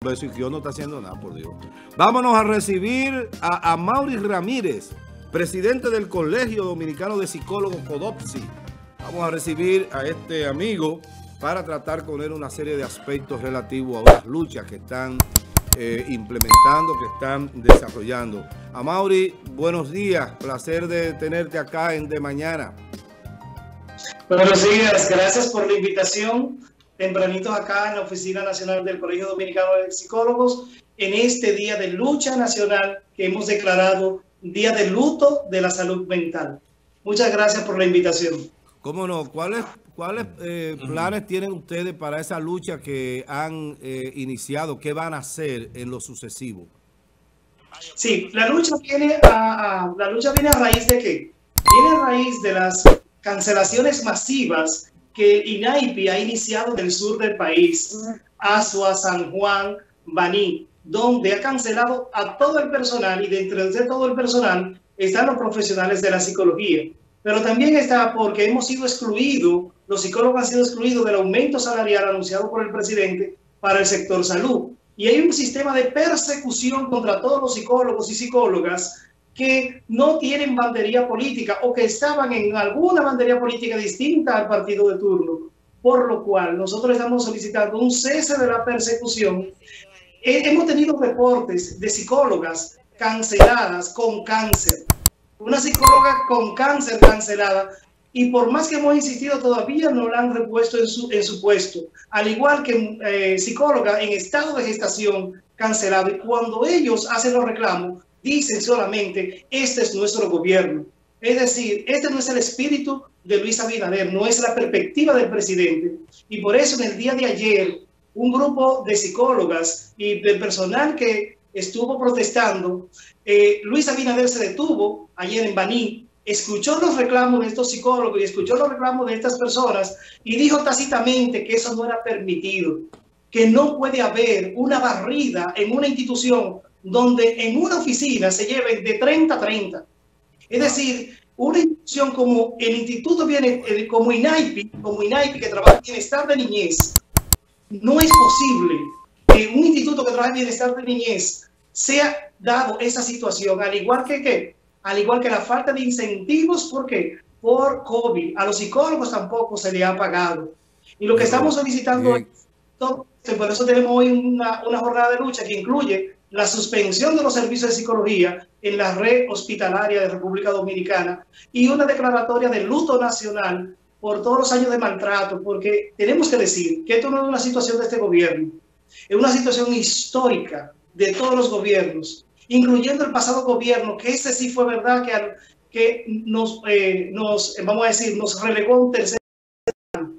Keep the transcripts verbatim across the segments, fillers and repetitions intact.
Eso y yo no está haciendo nada, por Dios. Vámonos a recibir a, a Amaury Ramírez, presidente del Colegio Dominicano de Psicólogos, CODOPSI. Vamos a recibir a este amigo para tratar con él una serie de aspectos relativos a unas luchas que están eh, implementando, que están desarrollando. Amaury, buenos días. Placer de tenerte acá en De Mañana. Buenos días. Gracias por la invitación. Tempranitos acá en la Oficina Nacional del Colegio Dominicano de Psicólogos, en este Día de Lucha Nacional que hemos declarado Día de Luto de la Salud Mental. Muchas gracias por la invitación. ¿Cómo no? ¿Cuáles, cuáles eh, planes tienen ustedes para esa lucha que han eh, iniciado? ¿Qué van a hacer en lo sucesivo? Sí, la lucha viene a, a, la lucha viene a raíz de ¿qué? Viene a raíz de las cancelaciones masivas que el INAIPI ha iniciado en el sur del país, Azua, San Juan, Baní, donde ha cancelado a todo el personal, y dentro de todo el personal están los profesionales de la psicología. Pero también está porque hemos sido excluidos, los psicólogos han sido excluidos del aumento salarial anunciado por el presidente para el sector salud. Y hay un sistema de persecución contra todos los psicólogos y psicólogas que no tienen bandería política o que estaban en alguna bandería política distinta al partido de turno, por lo cual nosotros estamos solicitando un cese de la persecución. Eh, hemos tenido reportes de psicólogas canceladas con cáncer, una psicóloga con cáncer cancelada, y por más que hemos insistido todavía no la han repuesto en su, en su puesto, al igual que eh, psicóloga en estado de gestación cancelada. Y cuando ellos hacen los reclamos, dicen solamente, este es nuestro gobierno. Es decir, este no es el espíritu de Luis Abinader, no es la perspectiva del presidente. Y por eso en el día de ayer, un grupo de psicólogas y del personal que estuvo protestando, eh, Luis Abinader se detuvo ayer en Baní, escuchó los reclamos de estos psicólogos y escuchó los reclamos de estas personas y dijo tácitamente que eso no era permitido, que no puede haber una barrida en una institución donde en una oficina se lleven de treinta a treinta. Es decir, una institución como el Instituto viene, como INAIPI, como INAIPI que trabaja en bienestar de niñez, no es posible que un instituto que trabaja en bienestar de niñez sea dado esa situación, al igual que, ¿qué? Al igual que la falta de incentivos, ¿por qué? Por COVID. A los psicólogos tampoco se le ha pagado. Y lo que estamos solicitando es, todo, por eso tenemos hoy una, una jornada de lucha que incluye la suspensión de los servicios de psicología en la red hospitalaria de República Dominicana y una declaratoria de luto nacional por todos los años de maltrato, porque tenemos que decir que esto no es una situación de este gobierno, es una situación histórica de todos los gobiernos, incluyendo el pasado gobierno, que ese sí fue verdad que, al, que nos, eh, nos, vamos a decir, nos relegó a un tercer año.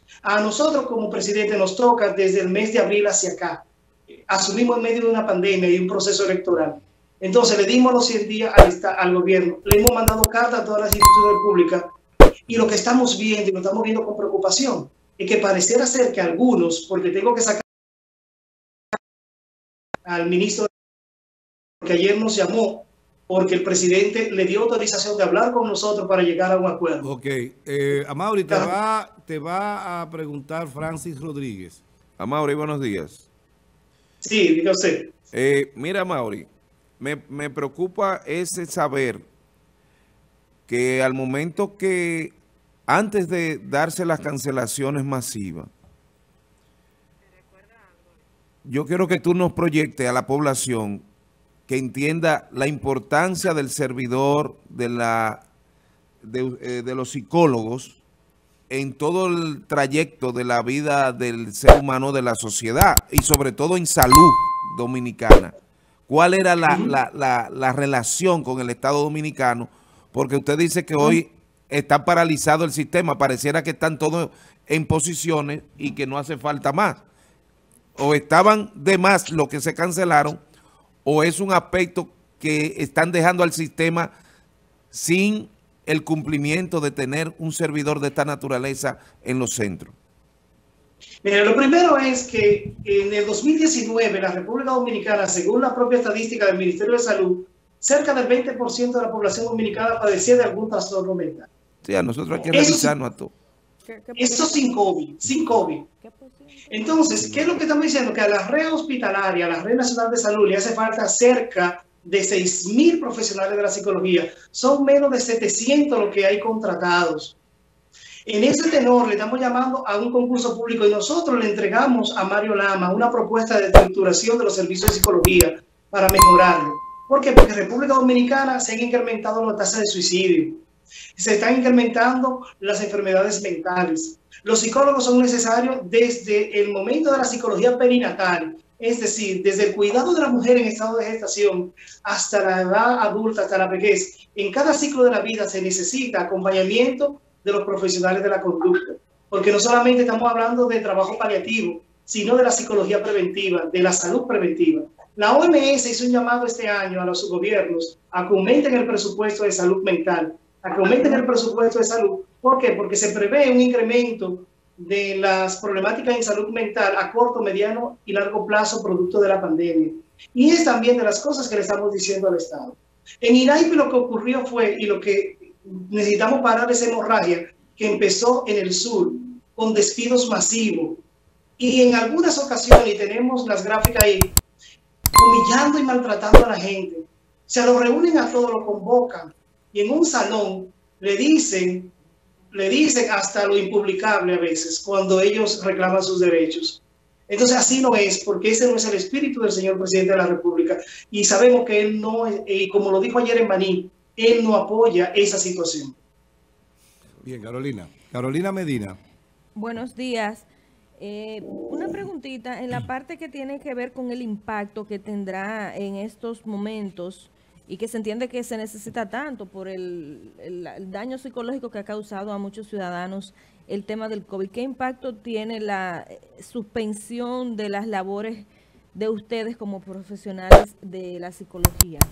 A nosotros como presidente nos toca desde el mes de abril hacia acá. Asumimos en medio de una pandemia y un proceso electoral. Entonces le dimos los cien días al, al gobierno, le hemos mandado cartas a todas las instituciones públicas y lo que estamos viendo y lo estamos viendo con preocupación es que pareciera ser que algunos, porque tengo que sacar al ministro que ayer nos llamó porque el presidente le dio autorización de hablar con nosotros para llegar a un acuerdo. Ok, eh, Amaury, te va, te va a preguntar Francis Rodríguez. Amaury, buenos días. Sí, diga usted. Eh, mira, Amaury, me, me preocupa ese saber que al momento que, antes de darse las cancelaciones masivas, yo quiero que tú nos proyectes a la población que entienda la importancia del servidor, de, la, de, eh, de los psicólogos, en todo el trayecto de la vida del ser humano, de la sociedad, y sobre todo en salud dominicana. ¿Cuál era la, la, la, la relación con el Estado dominicano? Porque usted dice que hoy está paralizado el sistema, pareciera que están todos en posiciones y que no hace falta más. O estaban de más los que se cancelaron, o es un aspecto que están dejando al sistema sin el cumplimiento de tener un servidor de esta naturaleza en los centros. Mira, lo primero es que en el dos mil diecinueve la República Dominicana, según la propia estadística del Ministerio de Salud, cerca del veinte por ciento de la población dominicana padecía de algún trastorno mental. Sí, a nosotros hay que revisarnos a todos. ¿Qué, qué Esto sin COVID, sin COVID. Entonces, ¿qué es lo que estamos diciendo? Que a la red hospitalaria, a la red nacional de salud, le hace falta cerca de seis mil profesionales de la psicología. Son menos de setecientos los que hay contratados. En ese tenor le estamos llamando a un concurso público y nosotros le entregamos a Mario Lama una propuesta de estructuración de los servicios de psicología para mejorarlo. ¿Por qué? Porque en República Dominicana se han incrementado las tasas de suicidio, se están incrementando las enfermedades mentales. Los psicólogos son necesarios desde el momento de la psicología perinatal, es decir, desde el cuidado de la mujer en estado de gestación hasta la edad adulta, hasta la vejez. En cada ciclo de la vida se necesita acompañamiento de los profesionales de la conducta, porque no solamente estamos hablando de trabajo paliativo, sino de la psicología preventiva, de la salud preventiva. La O M S hizo un llamado este año a los gobiernos a que aumenten el presupuesto de salud mental, a que aumenten el presupuesto de salud. ¿Por qué? Porque se prevé un incremento de las problemáticas en salud mental a corto, mediano y largo plazo producto de la pandemia. Y es también de las cosas que le estamos diciendo al Estado. En INAIPI lo que ocurrió fue, y lo que necesitamos parar esa hemorragia que empezó en el sur, con despidos masivos. Y en algunas ocasiones, y tenemos las gráficas ahí, humillando y maltratando a la gente. Se lo reúnen a todos, lo convocan, y en un salón le dicen, le dicen hasta lo impublicable a veces, cuando ellos reclaman sus derechos. Entonces así no es, porque ese no es el espíritu del señor presidente de la República. Y sabemos que él no, y como lo dijo ayer en Baní, él no apoya esa situación. Bien, Carolina. Carolina Medina. Buenos días. Eh, una preguntita en la parte que tiene que ver con el impacto que tendrá en estos momentos y que se entiende que se necesita tanto por el, el, el daño psicológico que ha causado a muchos ciudadanos el tema del COVID. ¿Qué impacto tiene la suspensión de las labores de ustedes como profesionales de la psicología?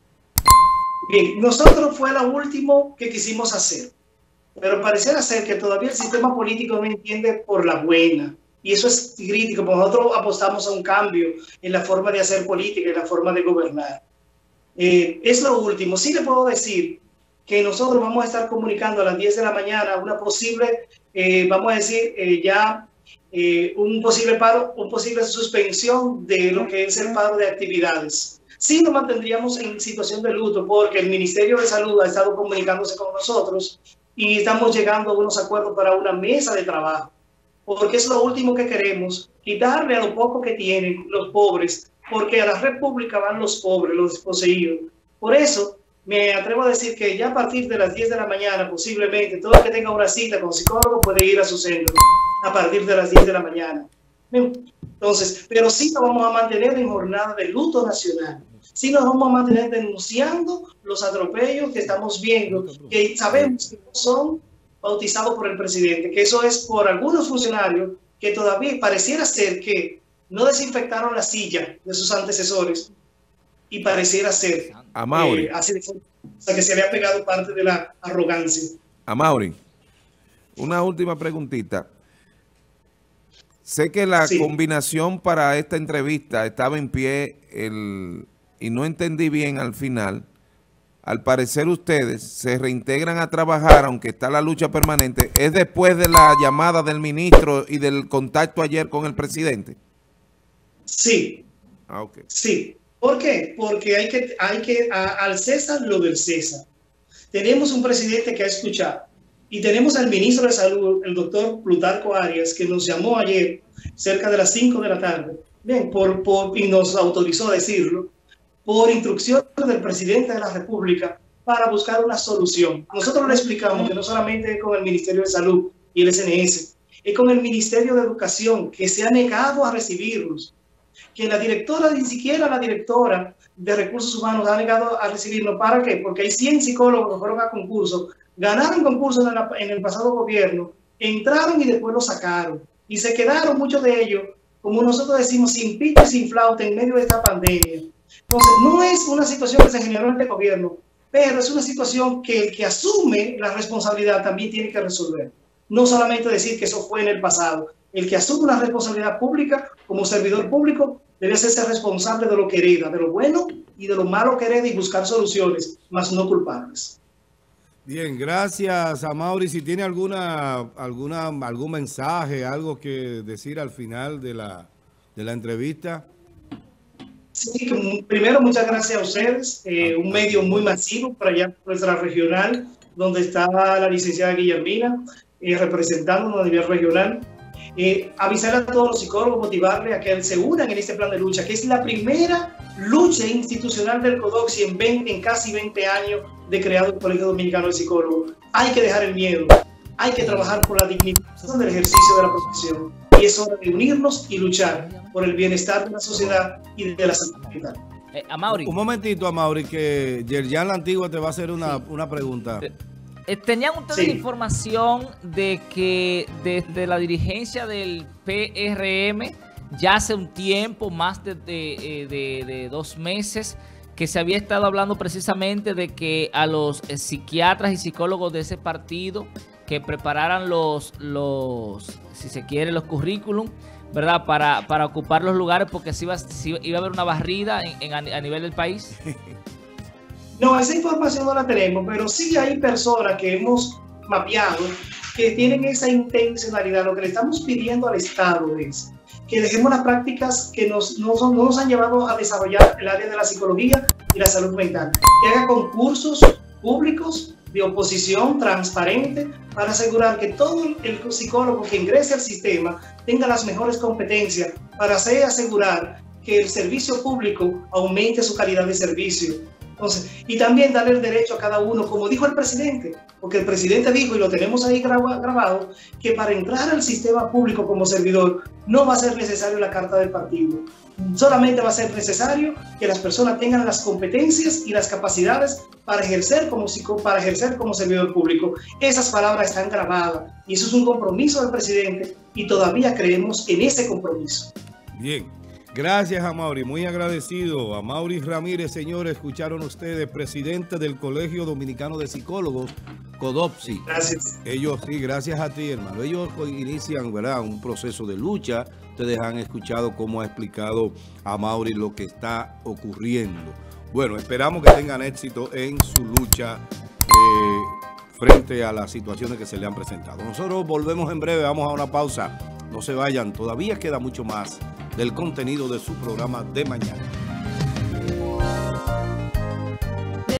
Bien, nosotros fue lo último que quisimos hacer, pero pareciera ser que todavía el sistema político no entiende por la buena. Y eso es crítico, porque nosotros apostamos a un cambio en la forma de hacer política, en la forma de gobernar. Eh, es lo último. Sí le puedo decir que nosotros vamos a estar comunicando a las diez de la mañana una posible, eh, vamos a decir, eh, ya eh, un posible paro, una posible suspensión de lo que es el paro de actividades. Sí nos mantendríamos en situación de luto porque el Ministerio de Salud ha estado comunicándose con nosotros y estamos llegando a unos acuerdos para una mesa de trabajo. Porque es lo último que queremos, quitarle a lo poco que tienen los pobres, porque a la república van los pobres, los desposeídos. Por eso me atrevo a decir que ya a partir de las diez de la mañana, posiblemente, todo el que tenga una cita con psicólogo puede ir a su centro a partir de las diez de la mañana. Entonces, pero sí nos vamos a mantener en jornada de luto nacional. Sí nos vamos a mantener denunciando los atropellos que estamos viendo, que sabemos que no son bautizados por el presidente, que eso es por algunos funcionarios que todavía pareciera ser que no desinfectaron la silla de sus antecesores y pareciera ser a Mauri. Eh, así de, o sea, que se le ha pegado parte de la arrogancia. A Mauri, una última preguntita. Sé que la sí. combinación para esta entrevista estaba en pie el, y no entendí bien al final. Al parecer ustedes se reintegran a trabajar, aunque está la lucha permanente, ¿es después de la llamada del ministro y del contacto ayer con el presidente? Sí. Ah, okay. Sí. ¿Por qué? Porque hay que, hay que a, al César lo del César. Tenemos un presidente que ha escuchado y tenemos al ministro de Salud, el doctor Plutarco Arias, que nos llamó ayer cerca de las cinco de la tarde, bien, por, por, y nos autorizó a decirlo, por instrucción del presidente de la República para buscar una solución. Nosotros le explicamos que no solamente es con el Ministerio de Salud y el S N S, es con el Ministerio de Educación, que se ha negado a recibirnos, que la directora, ni siquiera la directora de Recursos Humanos ha negado a recibirnos. ¿Para qué? Porque hay cien psicólogos que fueron a concurso, ganaron concursos en, en el pasado gobierno, entraron y después lo sacaron, y se quedaron muchos de ellos, como nosotros decimos, sin pito y sin flauta en medio de esta pandemia. Entonces, no es una situación que se generó en este gobierno, pero es una situación que el que asume la responsabilidad también tiene que resolver. No solamente decir que eso fue en el pasado. El que asume una responsabilidad pública como servidor público debe hacerse responsable de lo que hereda, de lo bueno y de lo malo que hereda y buscar soluciones, más no culpables. Bien, gracias a Mauri. Si tiene alguna, alguna, algún mensaje, algo que decir al final de la, de la entrevista. Sí, que, primero muchas gracias a ustedes, eh, un medio muy masivo para allá, nuestra regional, donde está la licenciada Guillermina, eh, representándonos a nivel regional. Eh, avisar a todos los psicólogos, motivarles a que se unan en este plan de lucha, que es la primera lucha institucional del CODOPSI en, veinte, en casi veinte años de creado el Colegio Dominicano de Psicólogos. Hay que dejar el miedo, hay que trabajar por la dignificación del ejercicio de la profesión, y es hora de unirnos y luchar por el bienestar de la sociedad y de la salud mental. Eh, Amaury. Un momentito, Amaury, que Yerjan la Antigua te va a hacer una, sí. una pregunta. Eh, eh, ¿Tenían ustedes sí. información de que desde la dirigencia del P R M ya hace un tiempo, más de, de, de, de dos meses, que se había estado hablando precisamente de que a los eh, psiquiatras y psicólogos de ese partido que prepararan los, los si se quiere, los currículum, ¿verdad? Para, para ocupar los lugares, porque si iba, si iba a haber una barrida en, en, a nivel del país? No, esa información no la tenemos, pero sí hay personas que hemos mapeado que tienen esa intencionalidad. Lo que le estamos pidiendo al Estado es que dejemos las prácticas que nos, no, son, no nos han llevado a desarrollar el área de la psicología y la salud mental. Que haga concursos públicos de oposición transparente para asegurar que todo el psicólogo que ingrese al sistema tenga las mejores competencias para hacer asegurar que el servicio público aumente su calidad de servicio. Entonces, y también darle el derecho a cada uno, como dijo el presidente, porque el presidente dijo, y lo tenemos ahí grabado, que para entrar al sistema público como servidor no va a ser necesario la carta del partido. Solamente va a ser necesario que las personas tengan las competencias y las capacidades para ejercer como, para ejercer como servidor público. Esas palabras están grabadas y eso es un compromiso del presidente y todavía creemos en ese compromiso. Bien. Gracias, Amaury. Muy agradecido. Amaury Ramírez, señores, escucharon ustedes, presidente del Colegio Dominicano de Psicólogos, CODOPSI. Gracias. Ellos, sí, gracias a ti, hermano. Ellos inician, ¿verdad?, un proceso de lucha. Ustedes han escuchado cómo ha explicado Amaury lo que está ocurriendo. Bueno, esperamos que tengan éxito en su lucha eh, frente a las situaciones que se le han presentado. Nosotros volvemos en breve, vamos a una pausa. No se vayan, todavía queda mucho más del contenido de su programa de mañana.